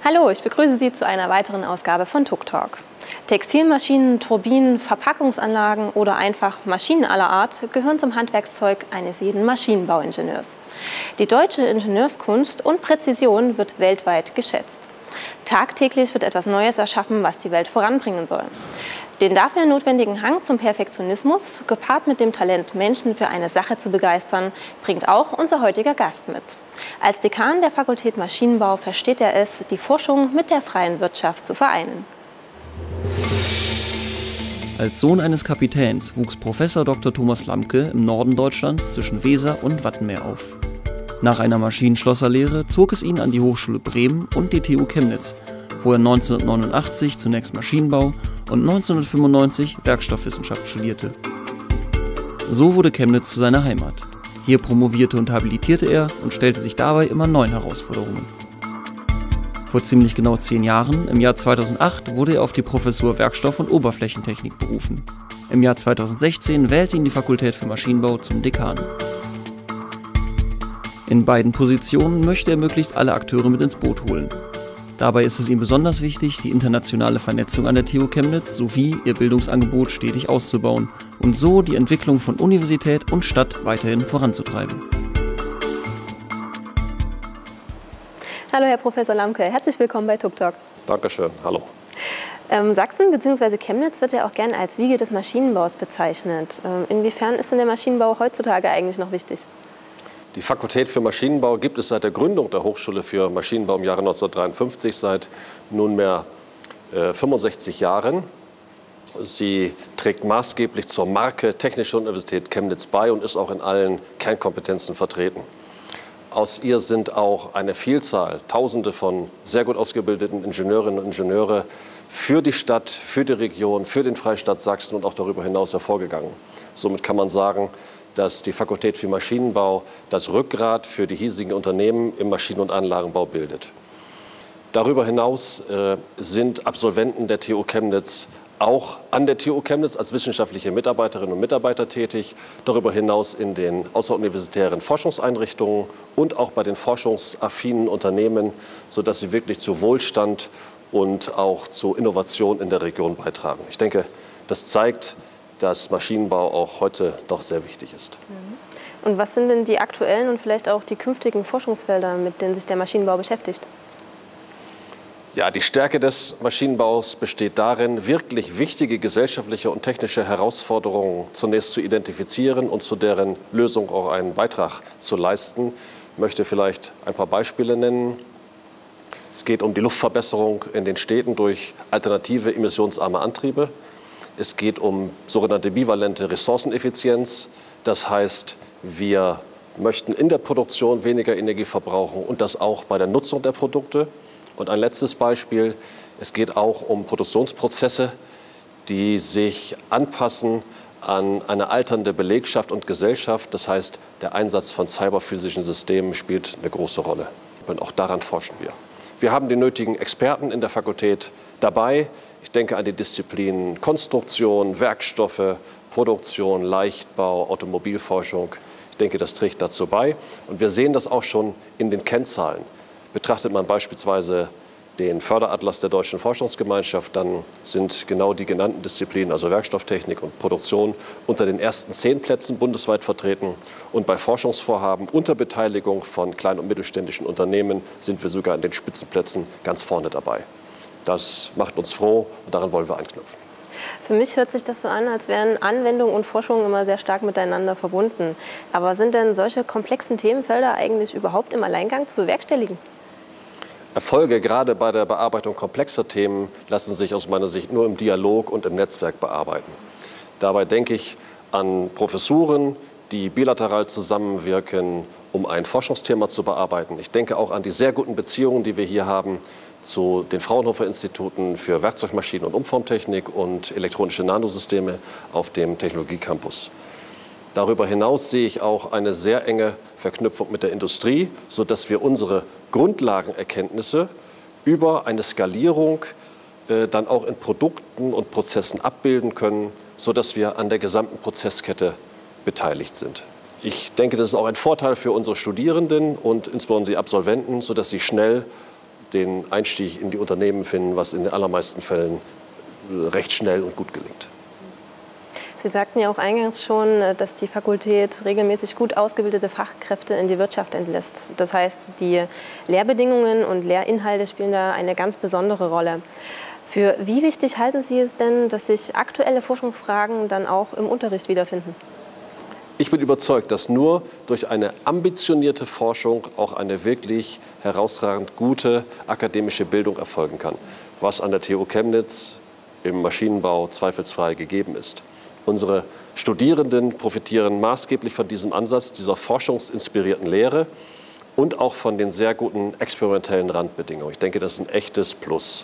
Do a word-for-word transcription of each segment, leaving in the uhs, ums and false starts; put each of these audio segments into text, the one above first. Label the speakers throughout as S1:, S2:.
S1: Hallo, ich begrüße Sie zu einer weiteren Ausgabe von Tuk Talk. Textilmaschinen, Turbinen, Verpackungsanlagen oder einfach Maschinen aller Art gehören zum Handwerkszeug eines jeden Maschinenbauingenieurs. Die deutsche Ingenieurskunst und Präzision wird weltweit geschätzt. Tagtäglich wird etwas Neues erschaffen, was die Welt voranbringen soll. Den dafür notwendigen Hang zum Perfektionismus, gepaart mit dem Talent, Menschen für eine Sache zu begeistern, bringt auch unser heutiger Gast mit. Als Dekan der Fakultät Maschinenbau versteht er es, die Forschung mit der freien Wirtschaft zu vereinen.
S2: Als Sohn eines Kapitäns wuchs Professor Doktor Thomas Lamke im Norden Deutschlands zwischen Weser und Wattenmeer auf. Nach einer Maschinenschlosserlehre zog es ihn an die Hochschule Bremen und die T U Chemnitz, wo er neunzehnhundertneunundachtzig zunächst Maschinenbau und neunzehnhundertfünfundneunzig Werkstoffwissenschaft studierte. So wurde Chemnitz zu seiner Heimat. Hier promovierte und habilitierte er und stellte sich dabei immer neuen Herausforderungen. Vor ziemlich genau zehn Jahren, im Jahr zweitausendacht, wurde er auf die Professur Werkstoff- und Oberflächentechnik berufen. Im Jahr zweitausendsechzehn wählte ihn die Fakultät für Maschinenbau zum Dekan. In beiden Positionen möchte er möglichst alle Akteure mit ins Boot holen. Dabei ist es ihm besonders wichtig, die internationale Vernetzung an der T U Chemnitz sowie ihr Bildungsangebot stetig auszubauen und so die Entwicklung von Universität und Stadt weiterhin voranzutreiben.
S1: Hallo Herr Professor Lamke, herzlich willkommen bei Tuk Talk.
S3: Dankeschön, hallo.
S1: Ähm, Sachsen bzw. Chemnitz wird ja auch gerne als Wiege des Maschinenbaus bezeichnet. Ähm, inwiefern ist denn der Maschinenbau heutzutage eigentlich noch wichtig?
S3: Die Fakultät für Maschinenbau gibt es seit der Gründung der Hochschule für Maschinenbau im Jahre neunzehnhundertdreiundfünfzig, seit nunmehr äh, fünfundsechzig Jahren. Sie trägt maßgeblich zur Marke Technische Universität Chemnitz bei und ist auch in allen Kernkompetenzen vertreten. Aus ihr sind auch eine Vielzahl, Tausende von sehr gut ausgebildeten Ingenieurinnen und Ingenieure für die Stadt, für die Region, für den Freistaat Sachsen und auch darüber hinaus hervorgegangen. Somit kann man sagen, dass die Fakultät für Maschinenbau das Rückgrat für die hiesigen Unternehmen im Maschinen- und Anlagenbau bildet. Darüber hinaus äh, sind Absolventen der T U Chemnitz auch an der T U Chemnitz als wissenschaftliche Mitarbeiterinnen und Mitarbeiter tätig, darüber hinaus in den außeruniversitären Forschungseinrichtungen und auch bei den forschungsaffinen Unternehmen, sodass sie wirklich zu Wohlstand und auch zu Innovation in der Region beitragen. Ich denke, das zeigt, dass Maschinenbau auch heute doch sehr wichtig ist.
S1: Und was sind denn die aktuellen und vielleicht auch die künftigen Forschungsfelder, mit denen sich der Maschinenbau beschäftigt?
S3: Ja, die Stärke des Maschinenbaus besteht darin, wirklich wichtige gesellschaftliche und technische Herausforderungen zunächst zu identifizieren und zu deren Lösung auch einen Beitrag zu leisten. Ich möchte vielleicht ein paar Beispiele nennen. Es geht um die Luftverbesserung in den Städten durch alternative emissionsarme Antriebe. Es geht um sogenannte bivalente Ressourceneffizienz. Das heißt, wir möchten in der Produktion weniger Energie verbrauchen und das auch bei der Nutzung der Produkte. Und ein letztes Beispiel, es geht auch um Produktionsprozesse, die sich anpassen an eine alternde Belegschaft und Gesellschaft. Das heißt, der Einsatz von cyberphysischen Systemen spielt eine große Rolle. Und auch daran forschen wir. Wir haben die nötigen Experten in der Fakultät dabei. Ich denke an die Disziplinen Konstruktion, Werkstoffe, Produktion, Leichtbau, Automobilforschung. Ich denke, das trägt dazu bei. Und wir sehen das auch schon in den Kennzahlen. Betrachtet man beispielsweise den Förderatlas der Deutschen Forschungsgemeinschaft, dann sind genau die genannten Disziplinen, also Werkstofftechnik und Produktion, unter den ersten zehn Plätzen bundesweit vertreten. Und bei Forschungsvorhaben unter Beteiligung von kleinen und mittelständischen Unternehmen sind wir sogar an den Spitzenplätzen ganz vorne dabei. Das macht uns froh und daran wollen wir anknüpfen.
S1: Für mich hört sich das so an, als wären Anwendung und Forschung immer sehr stark miteinander verbunden. Aber sind denn solche komplexen Themenfelder eigentlich überhaupt im Alleingang zu bewerkstelligen?
S3: Erfolge gerade bei der Bearbeitung komplexer Themen lassen sich aus meiner Sicht nur im Dialog und im Netzwerk bearbeiten. Dabei denke ich an Professuren, die bilateral zusammenwirken, um ein Forschungsthema zu bearbeiten. Ich denke auch an die sehr guten Beziehungen, die wir hier haben zu den Fraunhofer-Instituten für Werkzeugmaschinen und Umformtechnik und elektronische Nanosysteme auf dem Technologiecampus. Darüber hinaus sehe ich auch eine sehr enge Verknüpfung mit der Industrie, sodass wir unsere Grundlagenerkenntnisse über eine Skalierung äh, dann auch in Produkten und Prozessen abbilden können, sodass wir an der gesamten Prozesskette beteiligt sind. Ich denke, das ist auch ein Vorteil für unsere Studierenden und insbesondere die Absolventen, sodass sie schnell den Einstieg in die Unternehmen finden, was in den allermeisten Fällen recht schnell und gut gelingt.
S1: Sie sagten ja auch eingangs schon, dass die Fakultät regelmäßig gut ausgebildete Fachkräfte in die Wirtschaft entlässt. Das heißt, die Lehrbedingungen und Lehrinhalte spielen da eine ganz besondere Rolle. Für wie wichtig halten Sie es denn, dass sich aktuelle Forschungsfragen dann auch im Unterricht wiederfinden?
S3: Ich bin überzeugt, dass nur durch eine ambitionierte Forschung auch eine wirklich herausragend gute akademische Bildung erfolgen kann, was an der T U Chemnitz im Maschinenbau zweifelsfrei gegeben ist. Unsere Studierenden profitieren maßgeblich von diesem Ansatz, dieser forschungsinspirierten Lehre und auch von den sehr guten experimentellen Randbedingungen. Ich denke, das ist ein echtes Plus.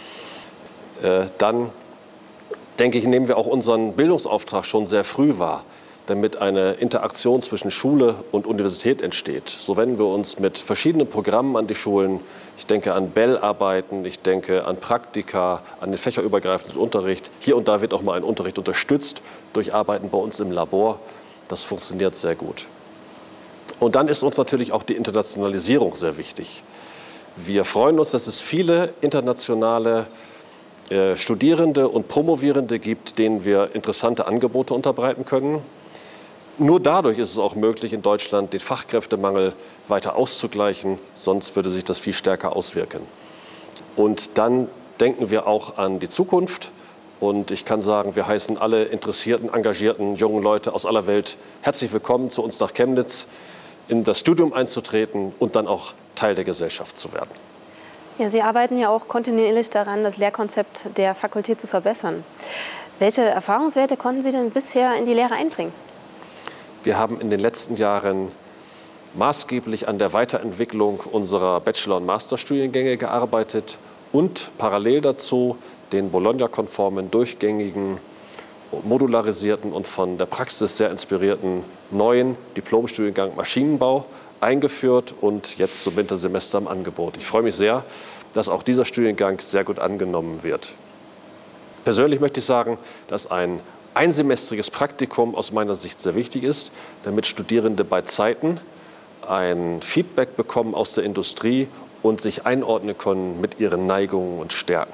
S3: Äh, dann, denke ich, nehmen wir auch unseren Bildungsauftrag schon sehr früh wahr, damit eine Interaktion zwischen Schule und Universität entsteht. So wenden wir uns mit verschiedenen Programmen an die Schulen. Ich denke an B E L-Arbeiten, ich denke an Praktika, an den fächerübergreifenden Unterricht. Hier und da wird auch mal ein Unterricht unterstützt durch Arbeiten bei uns im Labor. Das funktioniert sehr gut. Und dann ist uns natürlich auch die Internationalisierung sehr wichtig. Wir freuen uns, dass es viele internationale äh, Studierende und Promovierende gibt, denen wir interessante Angebote unterbreiten können. Nur dadurch ist es auch möglich, in Deutschland den Fachkräftemangel weiter auszugleichen, sonst würde sich das viel stärker auswirken. Und dann denken wir auch an die Zukunft. Und ich kann sagen, wir heißen alle interessierten, engagierten jungen Leute aus aller Welt herzlich willkommen zu uns nach Chemnitz, in das Studium einzutreten und dann auch Teil der Gesellschaft zu werden.
S1: Ja, Sie arbeiten ja auch kontinuierlich daran, das Lehrkonzept der Fakultät zu verbessern. Welche Erfahrungswerte konnten Sie denn bisher in die Lehre einbringen?
S3: Wir haben in den letzten Jahren maßgeblich an der Weiterentwicklung unserer Bachelor- und Masterstudiengänge gearbeitet und parallel dazu den Bologna-konformen, durchgängigen, modularisierten und von der Praxis sehr inspirierten neuen Diplomstudiengang Maschinenbau eingeführt und jetzt zum Wintersemester im Angebot. Ich freue mich sehr, dass auch dieser Studiengang sehr gut angenommen wird. Persönlich möchte ich sagen, dass ein einsemestriges Praktikum aus meiner Sicht sehr wichtig ist, damit Studierende bei Zeiten ein Feedback bekommen aus der Industrie und sich einordnen können mit ihren Neigungen und Stärken.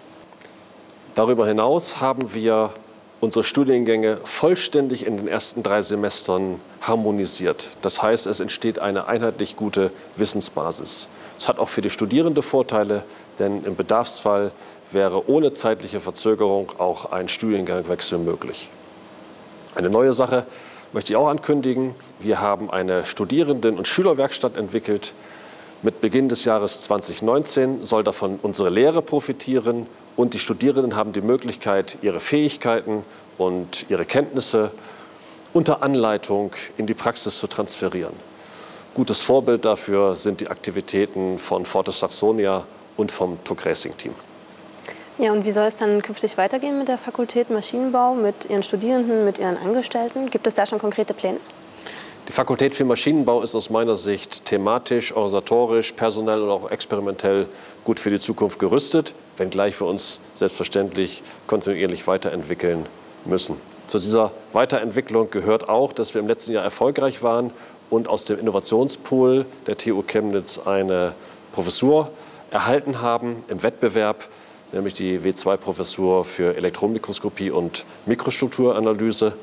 S3: Darüber hinaus haben wir unsere Studiengänge vollständig in den ersten drei Semestern harmonisiert. Das heißt, es entsteht eine einheitlich gute Wissensbasis. Es hat auch für die Studierenden Vorteile, denn im Bedarfsfall wäre ohne zeitliche Verzögerung auch ein Studiengangwechsel möglich. Eine neue Sache möchte ich auch ankündigen. Wir haben eine Studierenden- und Schülerwerkstatt entwickelt. Mit Beginn des Jahres zweitausendneunzehn soll davon unsere Lehre profitieren und die Studierenden haben die Möglichkeit, ihre Fähigkeiten und ihre Kenntnisse unter Anleitung in die Praxis zu transferieren. Gutes Vorbild dafür sind die Aktivitäten von Fortis Saxonia und vom T U C Racing Team.
S1: Ja, und wie soll es dann künftig weitergehen mit der Fakultät Maschinenbau, mit Ihren Studierenden, mit Ihren Angestellten? Gibt es da schon konkrete Pläne?
S3: Die Fakultät für Maschinenbau ist aus meiner Sicht thematisch, organisatorisch, personell und auch experimentell gut für die Zukunft gerüstet, wenngleich wir uns selbstverständlich kontinuierlich weiterentwickeln müssen. Zu dieser Weiterentwicklung gehört auch, dass wir im letzten Jahr erfolgreich waren und aus dem Innovationspool der T U Chemnitz eine Professur erhalten haben im Wettbewerb, nämlich die W zwei Professur für Elektronenmikroskopie und Mikrostrukturanalyse.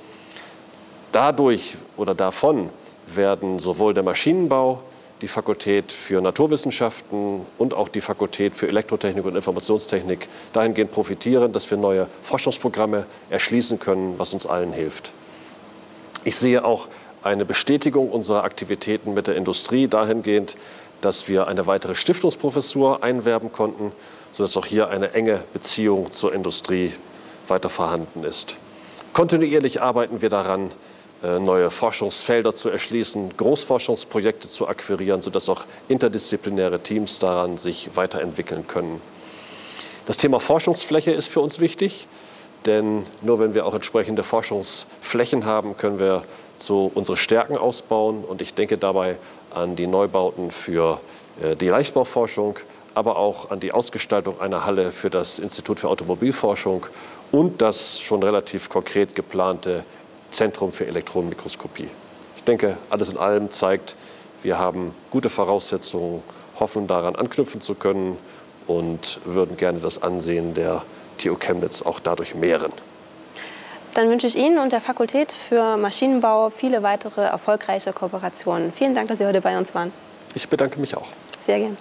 S3: Dadurch oder davon werden sowohl der Maschinenbau, die Fakultät für Naturwissenschaften und auch die Fakultät für Elektrotechnik und Informationstechnik dahingehend profitieren, dass wir neue Forschungsprogramme erschließen können, was uns allen hilft. Ich sehe auch eine Bestätigung unserer Aktivitäten mit der Industrie dahingehend, dass wir eine weitere Stiftungsprofessur einwerben konnten, sodass auch hier eine enge Beziehung zur Industrie weiter vorhanden ist. Kontinuierlich arbeiten wir daran, neue Forschungsfelder zu erschließen, Großforschungsprojekte zu akquirieren, sodass auch interdisziplinäre Teams daran sich weiterentwickeln können. Das Thema Forschungsfläche ist für uns wichtig, denn nur wenn wir auch entsprechende Forschungsflächen haben, können wir so unsere Stärken ausbauen. Und ich denke dabei an die Neubauten für die Leichtbauforschung, aber auch an die Ausgestaltung einer Halle für das Institut für Automobilforschung und das schon relativ konkret geplante Zentrum für Elektronenmikroskopie. Ich denke, alles in allem zeigt, wir haben gute Voraussetzungen, hoffen daran anknüpfen zu können und würden gerne das Ansehen der T U Chemnitz auch dadurch mehren.
S1: Dann wünsche ich Ihnen und der Fakultät für Maschinenbau viele weitere erfolgreiche Kooperationen. Vielen Dank, dass Sie heute bei uns waren.
S3: Ich bedanke mich auch.
S1: Sehr gern.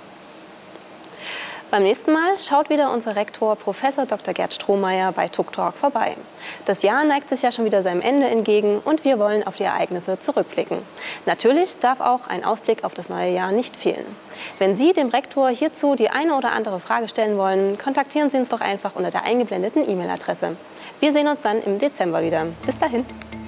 S1: Beim nächsten Mal schaut wieder unser Rektor Professor Doktor Gerd Strohmeier bei TUK-Talk vorbei. Das Jahr neigt sich ja schon wieder seinem Ende entgegen und wir wollen auf die Ereignisse zurückblicken. Natürlich darf auch ein Ausblick auf das neue Jahr nicht fehlen. Wenn Sie dem Rektor hierzu die eine oder andere Frage stellen wollen, kontaktieren Sie uns doch einfach unter der eingeblendeten E-Mail-Adresse. Wir sehen uns dann im Dezember wieder. Bis dahin.